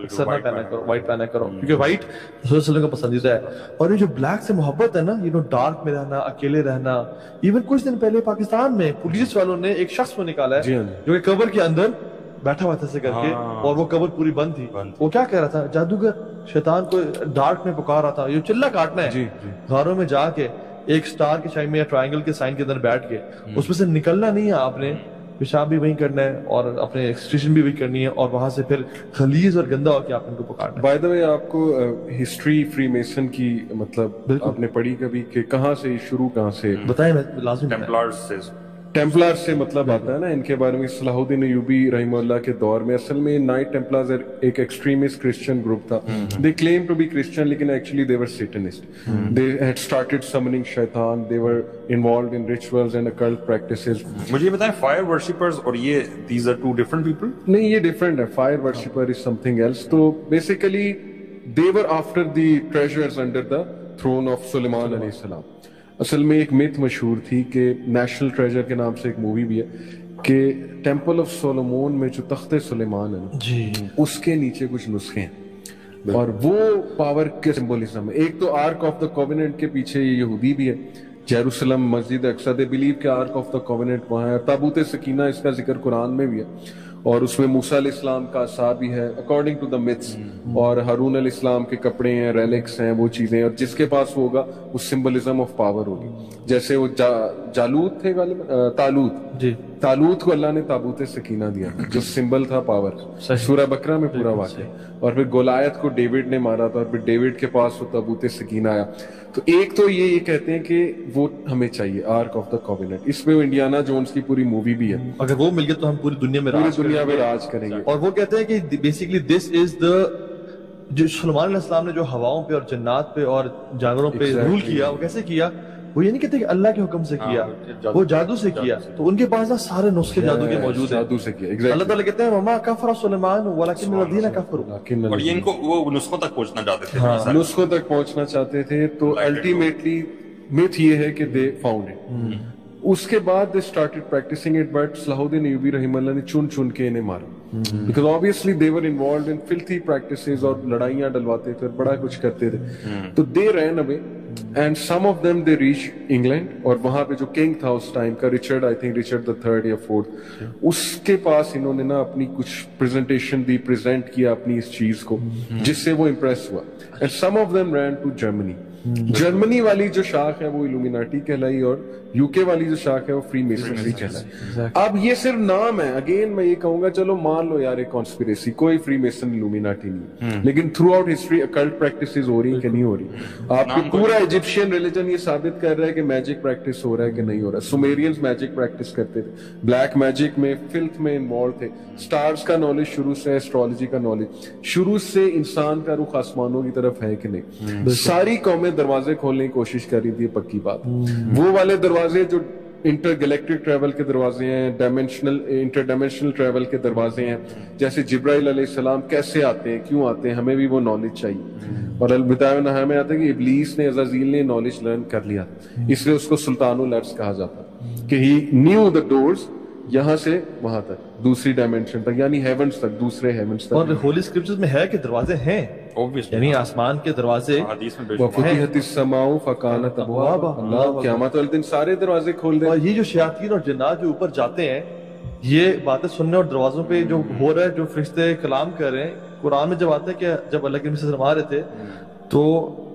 اکثر نہ پہنا کرو، وائٹ پہنا کرو، کیونکہ وائٹ رسول صلی اللہ علیہ وسلم کا پسندیدہ ہے. اور یہ جو بلیک سے محبت ہے نا، ڈارک میں رہنا، اکیلے رہنا. ایون کچھ دن پہلے پاکستان میں پولیس والوں نے ایک شخص کو نکالا ہے جو کہ قبر کے اندر بیٹھا ہوا تھا ایسے کر کے، اور وہ قبر پوری بند تھی. وہ کیا کہہ رہا تھا؟ جادوگر شیطان کو ڈارک میں پکار رہا تھا، یہ چلا کاٹنا ہے. غاروں میں جا کے ایک سٹار کے شائن میں یا ٹرائنگل کے سائن کے اندر بیٹھ کے اس میں سے نکلنا نہیں ہے آپ نے، پیشاب بھی وہیں کرنا ہے اور اپنے ایکسٹریشن بھی وہی کرنی ہے، اور وہاں سے پھر خلیز اور گندا ہو کے آپ ان کو پکارنا ہے. بائی دا وے آپ کو ہسٹری فری میسن کی مطلب آپ نے پڑھی کبھی کہ کہاں سے شروع، کہاں سے؟ بتائیں، میں لازم. ٹیمپلار سے مطلب آتا ہے نا ان کے بارے میں. صلاح الدین ایوبی رحمہ اللہ کے دور میں اصل میں نائٹ ٹیمپلارز ایک ایکسٹریمسٹ کرسچن گروپ تھا. They claim to be Christian لیکن actually they were Satanist. They had started summoning شیطان. They were involved in rituals and occult practices. مجھے یہ بتائیں فائر ورشپرز اور یہ these are two different people? نہیں، یہ ڈفرنٹ ہے. Fire worshipper is something else. تو basically they were after the treasures under the throne of سلیمان علیہ السلام. اصل میں ایک میتھ مشہور تھی کہ نیشنل ٹریجر کے نام سے ایک مووی بھی ہے کہ ٹیمپل آف سولومون میں جو تخت سلیمان ہے نا، اس کے نیچے کچھ نسخے ہیں اور وہ پاور کے سمبولزم ہے. ایک تو آرک آف دا کووننٹ کے پیچھے یہ یہودی بھی ہے، Jerusalem Masjid Aqsa. They believe کہ آرک آف دا کووننٹ وہاں ہے. تابوت سکینہ اس کا ذکر قرآن میں بھی ہے اور اس میں موسیٰ علیہ السلام کا عصا بھی ہے اکارڈنگ ٹو دا میتھس، اور ہارون علیہ السلام کے کپڑے ہیں، ریلکس ہیں، وہ چیزیں. اور جس کے پاس ہوگا وہ سمبلزم آف پاور ہوگی. جیسے وہ جالوت تھے غالباً، تالوت کو اللہ نے تابوت سکینہ دیا جو سمبل تھا پاور. سورہ بقرہ میں پورا واقع. اور پھر گولیات کو ڈیوڈ نے مارا تھا اور پھر ڈیوڈ کے پاس وہ تابوت سکینہ آیا. تو ایک تو یہ کہتے ہیں کہ وہ ہمیں چاہیے آرک آف دا کووننٹ. اس میں انڈیانا جونز کی پوری مووی بھی ہے. اگر وہ مل گیا تو ہم پوری دنیا میں راج کریں گے. اور وہ کہتے ہیں کہ بیسیکلی دس از دا، جو سلیمان علیہ السلام نے جو ہواؤں پہ اور جنات پہ اور جانوروں پہ رول کیا، وہ کیسے کیا؟ وہ یہ نہیں کہتے کہ اللہ کے حکم سے کیا، وہ جادو سے کیا. تو ان کے پاس سارے نسخے جادو کے موجود ہیں. جادو سے کیا. اللہ تعالیٰ کہتے ہیں وما کفر سلیمان ولکن الذین کفروا. اور یہ ان کو وہ نسخوں تک پہنچنا چاہتے تھے، نسخوں تک پہنچنا چاہتے تھے. تو الٹیمیٹلی میتھ یہ ہے کہ دے فاؤنڈ اٹ. اس کے بعد they started practicing it. But Salahuddin الدین ایوبی رحمہ اللہ نے چن چن کے انہیں مارا because obviously they were involved in filthy practices اور لڑائیاں ڈلواتے تھے، بڑا کچھ کرتے تھے. تو they ran away and some of them they reached England. اور وہاں پہ جو کنگ تھا اس ٹائم کا Richard, I think Richard the 3rd یا 4th، اس کے پاس انہوں نے نا اپنی کچھ پریزنٹیشن دی، پریزنٹ کیا اپنی اس چیز کو جس سے وہ امپریس ہوا. and some of them ran to Germany. Germany والی جو شاخ ہے وہ الومیناٹی کہلائی اور یو کے والی جو شاخ ہے وہ فری میسنری کہلائی. اب یہ صرف نام ہے. اگین میں یہ کہوں گا چلو مان لو یار ایک کانسپیریسی، کوئی فری میسن الومیناٹی نہیں، لیکن throughout history occult practices ہو رہی ہیں کہ نہیں ہو رہی. آپ کے پورا ایجپشین ریلیجن یہ ثابت کر رہا ہے کہ میجک پریکٹس ہو رہا ہے کہ نہیں ہو رہا. سومیرینز میجک پریکٹس کرتے تھے، بلیک میجک میں فلتھ میں انوالو تھے. سٹارز کا نالج شروع سے، ایسٹرالوجی کا نالج شروع سے. انسان کا رخ آسمانوں کی طرف ہے کہ نہیں. ساری قومیں دروازے کھولنے کی کوشش کر رہی تھی، پکی بات. وہ والے دروازے جو انٹر گلیکٹک ٹریول کے دروازے ہیں، انٹر ڈائمینشنل ٹریول کے دروازے ہیں، جیسے جبرائیل علیہ السلام کیسے آتے ہیں، کیوں آتے ہیں، ہمیں بھی وہ نالج چاہیے. اور البدایہ والنہایہ میں آتا ہے کہ ابلیس نے، عزازیل نے نالج لرن کر لیا، اس لیے اس کو سلطان الارض کہا جاتا کہ ہی نیو دا ڈورز، یہاں سے وہاں تک، دوسری ڈائمینشن تک، یعنی ہیونز تک، دوسرے ہیونز تک. اور ہولی اسکرپچرز میں ہے کہ دروازے ہیں، یعنی آسمان کے دروازے. وَفُتِحَتِ السَّمَاءُ فَكَانَتْ أَبْوَابًا. اللہ قیامت والے دن سارے دروازے کھول دیں. اور یہ جو شیاطین اور جنات جو اوپر جاتے ہیں، یہ باتیں سننے اور دروازوں پہ جو ہو رہا ہے، جو فرشتے کلام کر رہے ہیں، قرآن میں جب آتا ہے کہ جب اللہ کے نبی صلی اللہ علیہ وسلم آ رہے تھے تو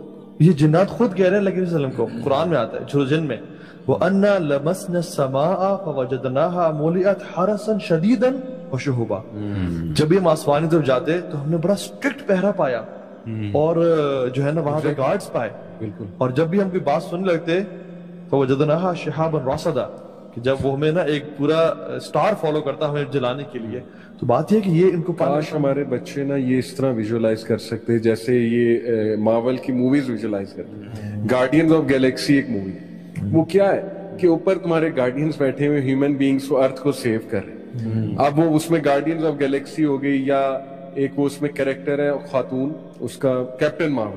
یہ جنات خود کہہ رہے ہیں اللہ کے نبی صلی اللہ علیہ وسلم کو. قرآن میں آتا ہے سورۃ جن میں، وَأَنَّا لَمَسْنَا السَّمَاءَ فَوَجَدْنَاهَا مُلِئَتْ حَرَسًا شَدِيدًا وَشُهُبًا. جب یہ آسمان کی طرف جاتے تو ہم نے بڑا اسٹرکٹ پہرا پایا اور جو ہے نا وہاں پہ گارڈز پائے. بالکل. اور جب بھی ہم کوئی بات سننے لگتے فَوَجَدْنَاهَا شِهَابًا رَصَدًا، کہ جب وہ ہمیں نا ایک پورا سٹار فالو کرتا ہمیں جلانے کے لیے. تو بات یہ ہے کہ یہ ان کو کاش ہمارے بچے نا یہ اس طرح ویژولائز کر سکتے جیسے یہ مارول کی موویز ویژولائز کرتے ہیں. گارڈینز آف گیلیکسی ایک مووی، وہ کیا ہے کہ اوپر تمہارے گارڈینز بیٹھے ہوئے ہیومن بینگز کو ارتھ کو سیو کر رہے ہیں. اب وہ اس میں گارڈینز آف گیلیکسی ہو گئی، یا ایک وہ اس میں کریکٹر ہے خاتون، اس کا کیپٹن مارول،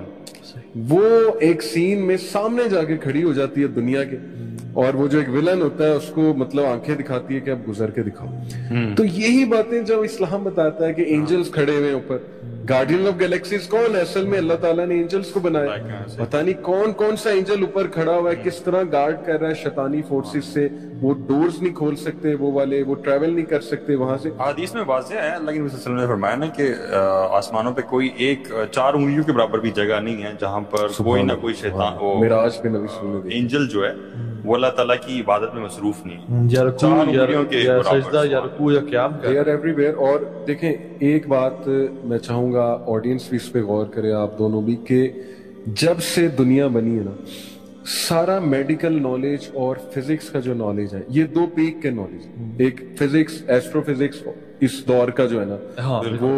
وہ ایک سین میں سامنے جا کے کھڑی ہو جاتی ہے دنیا کے، اور وہ جو ایک ولن ہوتا ہے اس کو مطلب آنکھیں دکھاتی ہے کہ اب گزر کے دکھاؤ. تو یہی باتیں جو اسلام بتاتا ہے کہ اینجلز کھڑے ہوئے اوپر، गार्डियन ऑफ गैलेक्सीज कौन है असल में? अल्लाह ताला ने एंजल्स को बनाया, पता नहीं कौन कौन सा एंजल ऊपर खड़ा हुआ है, किस तरह गार्ड कर रहा है शैतानी फोर्सेस से, वो डोर्स नहीं खोल सकते वो वाले, वो ट्रैवल नहीं कर सकते वहां से। हदीस में वाज़ेह है, अल्लाह के नबी सल्लल्लाहु अलैहि वसल्लम ने फरमाया ना कि आसमानों पे कोई एक 4 उंगलियों के बराबर भी जगह नहीं है जहां पर कोई ना कोई शैतान वो मिराज पे नबी सल्लल्लाहु अलैहि एंजल जो है वो अल्लाह ताला की इबादत में मसरूफ नहीं है, या रुकू 4 उंगलियों के या बराबर। सजदा या रुकू या क़याम दे कर। Are everywhere. और देखें एक बात मैं चाहूंगा ऑडियंस भी इस पे गौर करे, आप दोनों भी, कि जब से दुनिया बनी है ना, सारा मेडिकल नॉलेज और फिजिक्स का जो नॉलेज है, ये 2 पीक के नॉलेज है। एक फिजिक्स, एस्ट्रोफिजिक्स इस दौर का जो है ना, हाँ, वो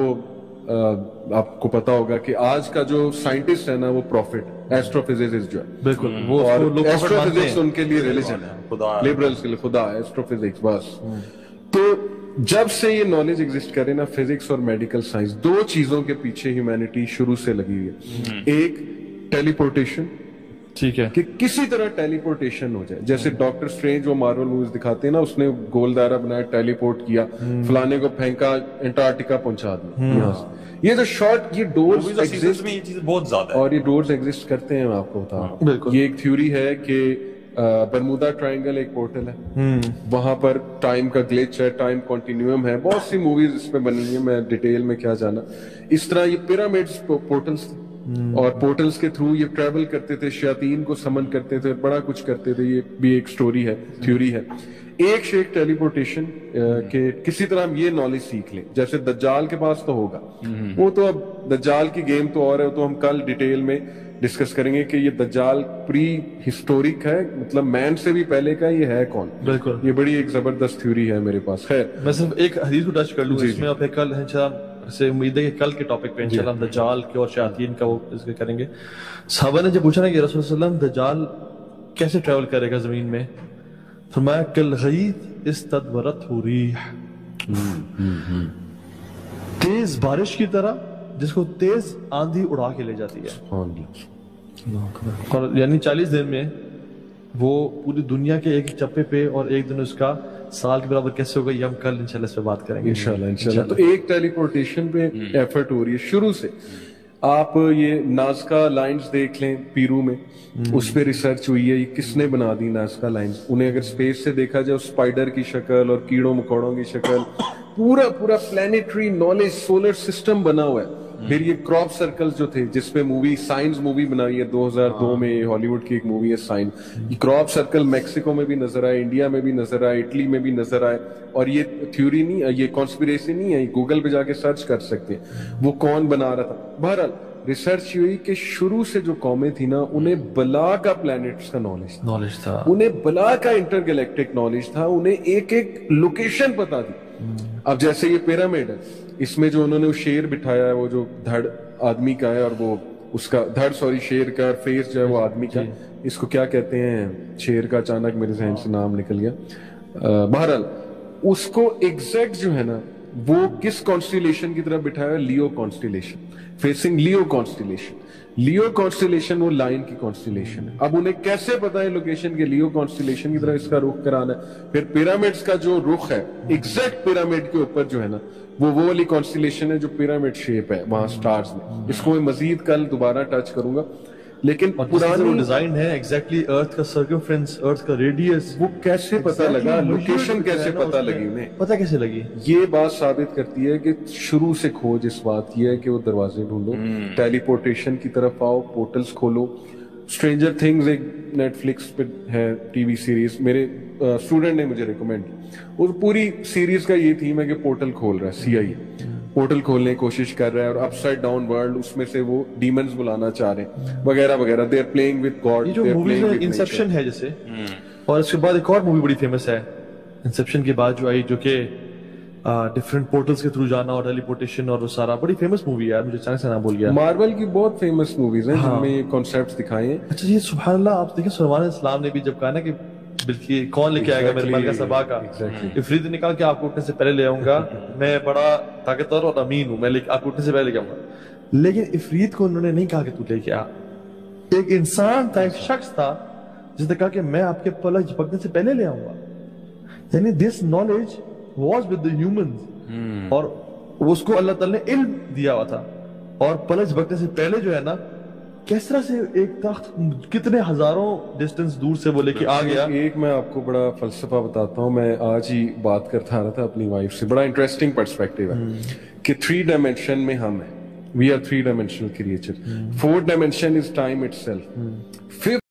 आपको पता होगा कि आज का जो साइंटिस्ट है ना वो प्रॉफिट एस्ट्रोफिजिसिस्ट जो है, बिल्कुल वो और उसको लोग prophet मानते एस्ट्रोफिजिक्स हैं। उनके लिए रिलीजन है, खुदा है। लिबरल्स के लिए खुदा है, एस्ट्रोफिजिक्स बस। तो जब से ये नॉलेज एग्जिस्ट करे ना, फिजिक्स और मेडिकल साइंस, 2 चीजों के पीछे ह्यूमैनिटी शुरू से लगी हुई है। एक टेलीपोर्टेशन, ठीक है, कि किसी तरह टेलीपोर्टेशन हो जाए, जैसे डॉक्टर स्ट्रेंज वो मार्वल मूवीज दिखाते हैं ना, उसने गोल दायरा बनाया, टेलीपोर्ट किया, फलाने को फेंका, अंटार्कटिका पहुंचा दिया यहाँ से। ये जो शॉर्ट, ये डोर्स Movies और seasons एग्जिस्ट, में ये चीजें बहुत ज्यादा है। और ये डोर्स एग्जिस्ट करते हैं, मैं आपको बता रहा हूं। बिल्कुल। ये एक थ्योरी है कि बरमूदा ट्रायंगल एक पोर्टल है, वहां पर टाइम का ग्लिच है, टाइम कंटिन्यूम है, बहुत सी मूवीज इस पे बनी है, मैं डिटेल में क्या जाना। इस तरह ये पिरामिड्स पोर्टल्स थे, और पोर्टल्स के थ्रू ये ट्रैवल करते थे, शयातीन को समन करते थे, बड़ा कुछ करते थे। ये भी एक स्टोरी है, थ्योरी है। एक शेख टेलीपोर्टेशन के किसी तरह हम ये नॉलेज सीख लें, जैसे दज्जाल के पास तो होगा, वो तो अब दज्जाल की गेम तो और है, तो हम कल डिटेल में डिस्कस करेंगे कि ये दज्जाल प्री हिस्टोरिक है, मतलब मैन से भी पहले का ये है कौन। बिल्कुल। ये बड़ी एक जबरदस्त थ्योरी है मेरे पास। खैर, मैं सिर्फ एक हदीस को टच कर लूँ इसमें, और फिर कल इंशाल्लाह से उम्मीद है कि कल के टॉपिक पे इंशाल्लाह हम दज्जाल के और शयातीन का वो इसके करेंगे। साहबा ने जब पूछा ना कि रसूल सल्लल्लाहु अलैहि वसल्लम दज्जाल कैसे ट्रैवल करेगा जमीन में, फरमाया कल गईथ इस्तदबरत हो रीह, तेज बारिश की तरह जिसको तेज आंधी उड़ा के ले जाती है। और यानी 40 दिन में वो पूरी दुनिया के एक चप्पे पे, और एक दिन उसका साल के बराबर कैसे होगा, ये हम कल इंशाल्लाह इस पे बात करेंगे। इंशाल्लाह। तो एक टेलीपोर्टेशन पे एफर्ट हो रही है शुरू से। आप ये नाज़का लाइंस देख लें पीरू में, उस पे रिसर्च हुई है, ये किसने बना दी नाज़का लाइंस। उन्हें अगर स्पेस से देखा जाए, स्पाइडर की शक्ल और कीड़ों मकोड़ों की शक्ल, पूरा पूरा प्लेनेटरी नॉलेज, सोलर सिस्टम बना हुआ है। फिर ये क्रॉप सर्कल्स जो थे, जिसपे मूवी साइंस मूवी बनाई है 2002 में, हॉलीवुड की एक मूवी है साइन। ये क्रॉप सर्कल मैक्सिको में भी नजर आए, इंडिया में भी नजर आए, इटली में भी नजर आए। और ये थ्योरी नहीं, ये कॉन्स्पिरेसी नहीं है, गूगल पे जाके सर्च कर सकते हैं वो कौन बना रहा था। बहरहाल रिसर्च हुई कि शुरू से जो कौमें थी ना, उन्हें बला का प्लैनेट्स का नॉलेज था, उन्हें बला का इंटरगैलेक्टिक नॉलेज था, उन्हें एक एक लोकेशन पता थी। अब जैसे ये पिरामिड है, इसमें जो उन्होंने वो शेर बिठाया है, वो जो धड़ आदमी का है, और वो उसका धड़ शेर का, और फेस जो है वो आदमी का, इसको क्या कहते हैं, शेर का अचानक मेरे जहन से नाम निकल गया। बहरहाल उसको एग्जैक्ट जो है ना, वो किस कॉन्स्टिलेशन की तरफ बिठाया है, Leo constellation, facing Leo constellation. Leo constellation वो लाइन की कॉन्स्टिलेशन है। अब उन्हें कैसे पता है लोकेशन के लियो कॉन्स्टिलेशन की तरफ इसका रुख कराना है। फिर पिरामिड्स का जो रुख है, एग्जैक्ट पिरामिड के ऊपर जो है ना, वो वाली कॉन्स्टिलेशन है जो पिरामिड शेप है वहां स्टार्स में। इसको मैं मजीद कल दोबारा टच करूंगा। लेकिन पुरानी डिजाइन है एग्जैक्टली अर्थ का सर्कमफ्रेंस, अर्थ का रेडियस, वो कैसे पता लगा, लोकेशन कैसे पता लगी उन्हें, पता कैसे लगी? ये बात साबित करती है कि शुरू से खोज इस बात की है कि वो दरवाजे ढूंढो, टेलीपोर्टेशन की तरफ आओ, पोर्टल्स खोलो। स्ट्रेंजर थिंग्स एक नेटफ्लिक्स पे है टीवी सीरीज, मेरे स्टूडेंट ने मुझे रिकमेंड की। वो पूरी सीरीज का ये थीम है कि पोर्टल खोल रहा है, CIA पोर्टल खोलने की कोशिश कर रहा है, और अपसाइड डाउन वर्ल्ड, उसमें से वो डीमंस बुलाना चाह रहे हैं वगैरह वगैरह। They are playing with God. ये जो मूवी है इंसेप्शन है जैसे, और इसके बाद एक और मूवी बड़ी फेमस है इंसेप्शन के बाद जो आई, जो कि डिफरेंट पोर्टल्स के थ्रू जाना और टेलीपोर्टेशन और वो सारा, बड़ी फेमस मूवी है यार, मुझे अचानक से नाम भूल गया। मार्वल की बहुत फेमस मूवीज हैं जिनमें ये कॉन्सेप्ट्स दिखाए हैं। अच्छा ये सुभान अल्लाह, आप देखिए सुलेमान इस्लाम ने भी जब कहा ना कि बल्कि कौन लेके आएगा मेरे मलका सबा का, इफरीत ने कहा कि आपको उठने से पहले ले आऊंगा, मैं बड़ा ताकतवर और अमीन हूं, मैं आपको उठने से पहले लेके आऊंगा। लेकिन इफरीत को उन्होंने नहीं कहा कि तू लेके आ, एक इंसान था, एक शख्स था जिसने कहा कि मैं आपके पलक झपकने से पहले ले आऊंगा। यानी this knowledge was with the humans, और उसको अल्लाह ताला ने इल्म दिया हुआ था اور پلک جھپکنے سے پہلے جو ہے نا کس طرح سے ایک تخت کتنے ہزاروں ڈسٹنس دور سے وہ لے کے آ گیا. ایک میں آپ کو بڑا فلسفہ بتاتا ہوں, میں آج ہی بات کرتا رہا تھا اپنی وائف سے, بڑا انٹرسٹنگ پرسپیکٹیو ہے کہ 3 ڈائمینشن میں ہم ہیں, we are 3 dimensional creature, 4th dimension is time it self,